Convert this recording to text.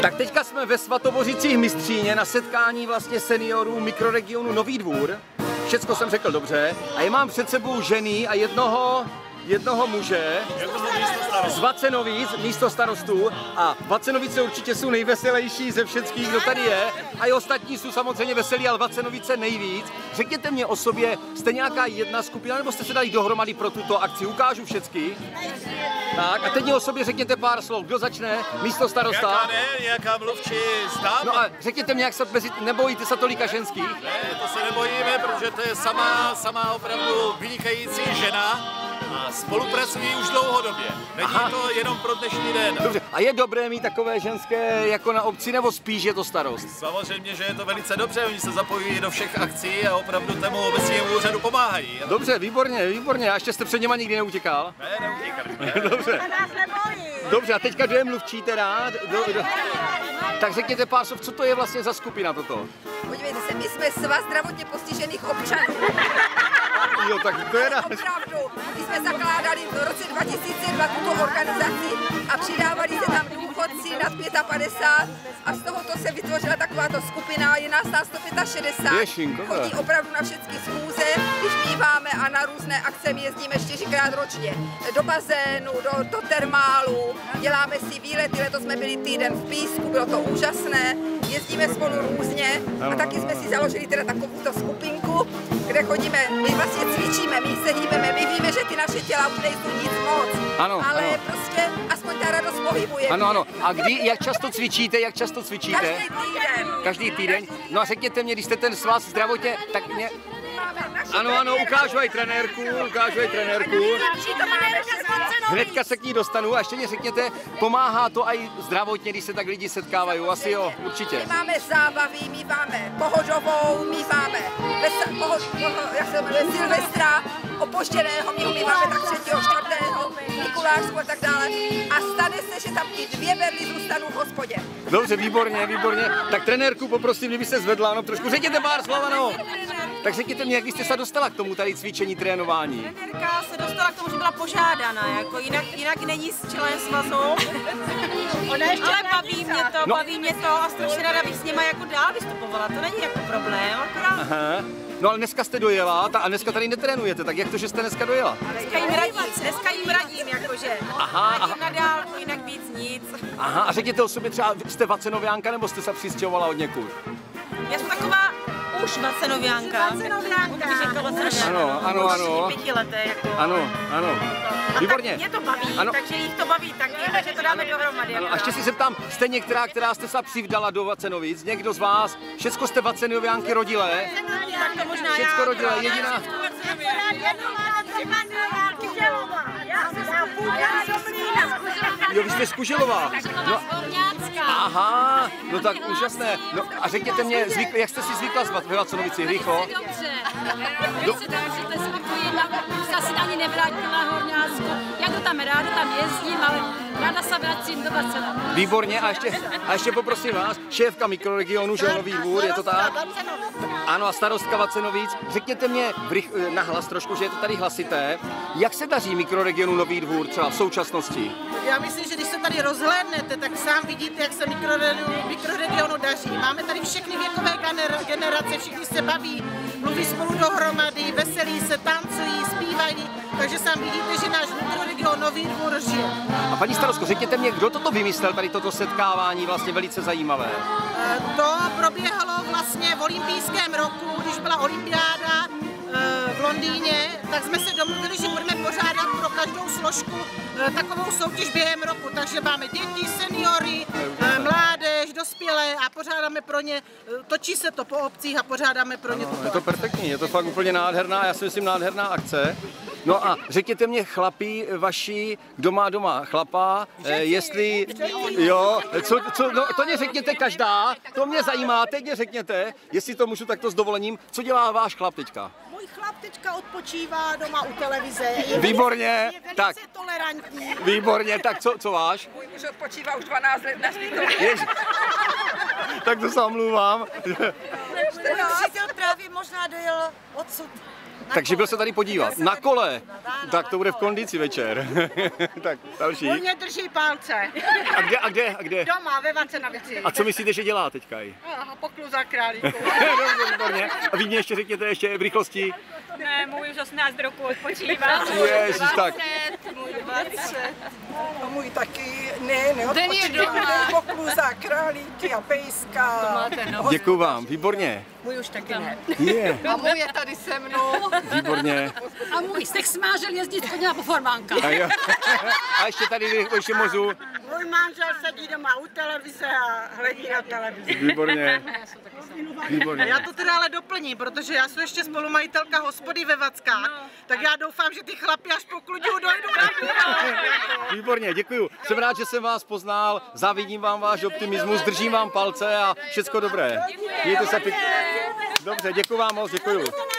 Tak teďka jsme ve Svatovořicích Mystříně na setkání vlastně seniorů mikroregionu Nový Dvůr. Všecko jsem řekl dobře. A já mám před sebou ženy a jednoho muže z Vacenovic, místo starostů. A Vacenovice určitě jsou nejveselější ze všech, kdo tady je. A i ostatní jsou samozřejmě veselí, ale Vacenovice nejvíc. Řekněte mě o sobě, jste nějaká jedna skupina, nebo jste se dali dohromady pro tuto akci? Ukážu všecky. Tak a teď mě o sobě řekněte pár slov. Kdo začne? Místo starosta? Nějaká mluvčí stát. No a řekněte mě, jak se nebojíte se tolika ženských? Ne, to se nebojíme, protože to je sama opravdu vynikající žena. A spolupracují už dlouhodobě. Není to jenom pro dnešní den. Dobře. A je dobré mít takové ženské jako na obci, nebo spíš je to starost? Samozřejmě, že je to velice dobře. Oni se zapojují do všech akcí a opravdu tomu obecnímu úřadu pomáhají. Dobře, výborně. A ještě jste před něma nikdy neutěkal? Ne, neutíkali. Dobře. Dobře, a teďka kdo je mluvčí teda? Tak řekněte pár slov, co to je vlastně za skupina toto? Podívejte se, my jsme Svaz zdravotně postižených občanů. Jo, tak to je rád. Opravdu, my jsme zakládali v roce 2002 tuto organizaci a přidávali se tam důchodci nad 55 a z tohoto se vytvořila takováto skupina, je nás na 165. Chodí opravdu na všechny schůze, když míváme a na různé akce my jezdíme 4krát ročně. Do bazénu, do termálu, děláme si výlety, letos jsme byli týden v Písku, bylo to úžasné, jezdíme spolu různě a taky jsme si založili teda takovouto skupinku, kde chodíme, my vlastně cvičíme, my se hýbeme, my víme, že ty naše těla už nejsou nic moc, ale prostě aspoň ta radost pohybuje. Ano. A jak často cvičíte, Každý týden. No a řekněte mě, když jste ten svaz zdravotně, tak mě... Ano, ukážu aj trenérku. Hnedka se k ní dostanu a ještě mě řekněte, pomáhá to i zdravotně, když se tak lidi setkávají? Asi jo, určitě. My máme zábavy, my máme pohodovou, my máme Silvestra, opoštěného, my máme tak 3. 4. Mikulášsku a tak dále. A stane se, že tam ty 2 berly zůstanou v hospodě. Dobře, výborně. Tak trenérku poprosím, kdyby se zvedla, no trošku. Řekněte pár slov, ano. Tak řekněte mě, jak jste se dostala k tomu tady cvičení, trénování? Trenérka se dostala k tomu, že byla požádána, jako jinak není s členem svazu. Ale baví mě to a strašně ráda bych s nima jako dál vystupovala, to není jako problém, akorát. Aha. No ale dneska jste dojela a dneska tady netrénujete, tak jak to, že jste dneska dojela? Dneska jim radím, jakože. Radím na dálku, jinak víc nic. Aha, a řekněte o sobě třeba, jste Vacenoviánka nebo jste se přistěhovala od někud? Já jsem taková už Vacenoviánka. Ano. 5 leté, jako. Ano. Výborně. Mě to baví, takže jich to baví taky, takže to dáme dohromady. A ještě si se ptám, jste některá, která jste se přivdala do Vacenovic? Někdo z vás? Všecko jste Vacenoviánky rodilé? Tak to možná všecko rodilé, jediná. Jo, vy jste z Kuželová. No, aha, no tak úžasné. No a řekněte mě, jak jste si zvykla ve Vacenovici, Hrycho? Dobře, takže to je spokojená. Já si ani nevrátila Horňácku. Já to tam ráda tam jezdím, ale ráda se vracím do Vacenovic. Výborně, a ještě poprosím vás, šéfka mikroregionu, že Nový Dvůr, je to tak? Ano, a starostka Vacenovic. Řekněte mě nahlas trošku, že je to tady hlasité. Jak se daří mikroregionu Nový Dvůr třeba v současnosti? Já myslím, že když se tady rozhlédnete, tak sám vidíte, jak se mikroregionu daří. Máme tady všechny věkové generace, všichni se baví, mluví spolu dohromady, veselí se, tancují, zpívají, takže sám vidíte, že náš mikroregion Nový Dvůr žije. A paní starostko, řekněte mě, kdo toto vymyslel, tady toto setkávání, vlastně velice zajímavé? To proběhlo vlastně v olympijském roku, když byla olympiáda v Londýně, tak jsme se domluvili, že budeme pořádat pro každou složku takovou soutěž během roku. Takže máme děti, seniory, mládež, dospělé a pořádáme pro ně, točí se to po obcích a pořádáme pro ně tuto. Je to perfektní, je to fakt úplně nádherná, já si myslím nádherná akce. No a řekněte mě, chlapi vaši, kdo má doma chlapa, jestli, jo, no to mě řekněte každá, to mě zajímá, teď mě řekněte, jestli to můžu takto s dovolením, co dělá váš chlap teďka? Můj chlap teďka odpočívá doma u televize. Výborně, tak. Tolerantní. Výborně, tak co váš? Můj muž odpočívá už 12 let na Svítově. Tak to se omlouvám. Přítel právě možná dojel odsud Takže byl se tady podívat. Na kole. Tak to bude v kondici večer. Tak další. On mě drží palce. A kde? Doma, ve Vance na Vici. A co myslíte, že dělá teďka? Poklu za králíku. Dobře, výborně. A vy mě ještě řekněte ještě v rychlosti. Ne, můj už 18 roku odpočívá. Ježiš, tak. Můj 20. A můj taky neodpočívá. Poklu za králíky a pejska. Děkuju vám, výborně. Můj už taky ne. Je, A můj je tady se mnou. výborně. A můj se smážel jezdit koně po formánka. A, jo. A ještě tady ještě mozu. Můj manžel sedí doma u televize a hledí na televizi. Výborně. Výborně. Já to teda ale doplním, protože já jsem ještě spolumajitelka hospody ve Vackách, tak já doufám, že ty chlapi až po kludiu dojdou na pivo. Výborně, děkuju. Jsem rád, že jsem vás poznal, závidím vám váš optimismus, držím vám palce a všecko dobré. Mějte se pěkně. Dobře, děkuju vám moc, děkuju.